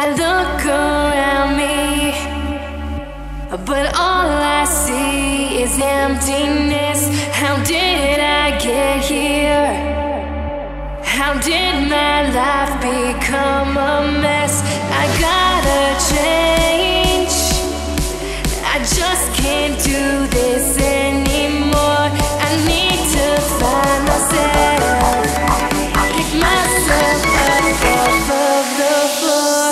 look around me, but all I see is emptiness. How did I get here? How did my life become a mess? I gotta change. I just can't do this anymore. I need to find myself, pick myself up off of the floor.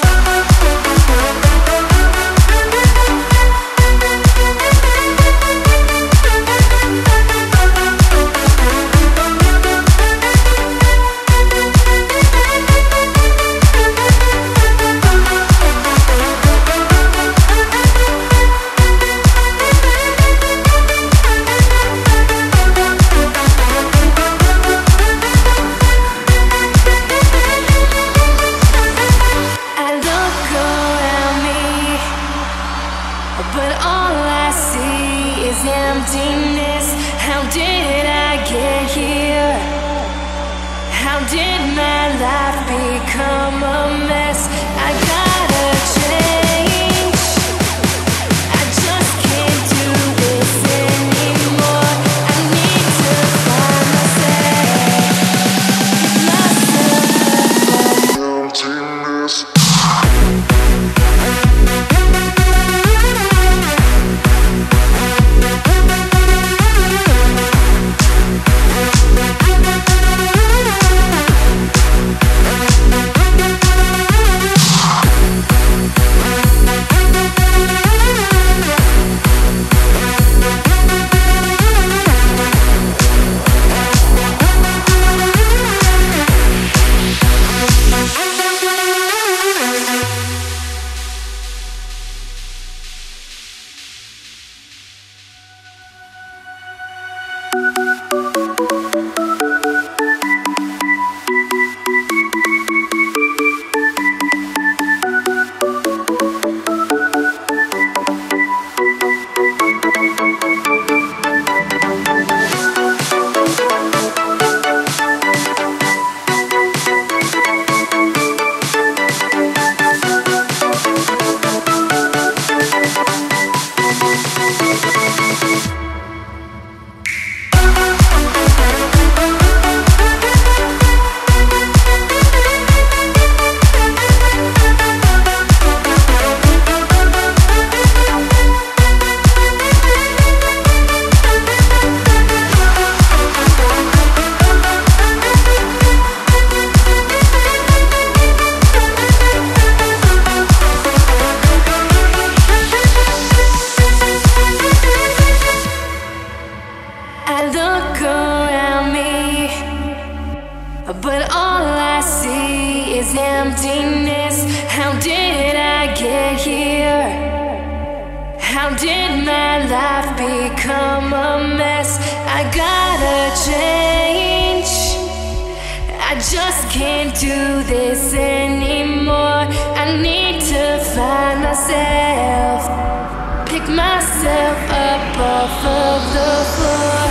But all I see is emptiness. How did I get here? How did my life become a mess? I gotta change. I just can't do this anymore. I need to find myself, pick myself up from emptiness. But all I see is emptiness. How did I get here? How did my life become a mess? I gotta change. I just can't do this anymore. I need to find myself, pick myself up off of the floor.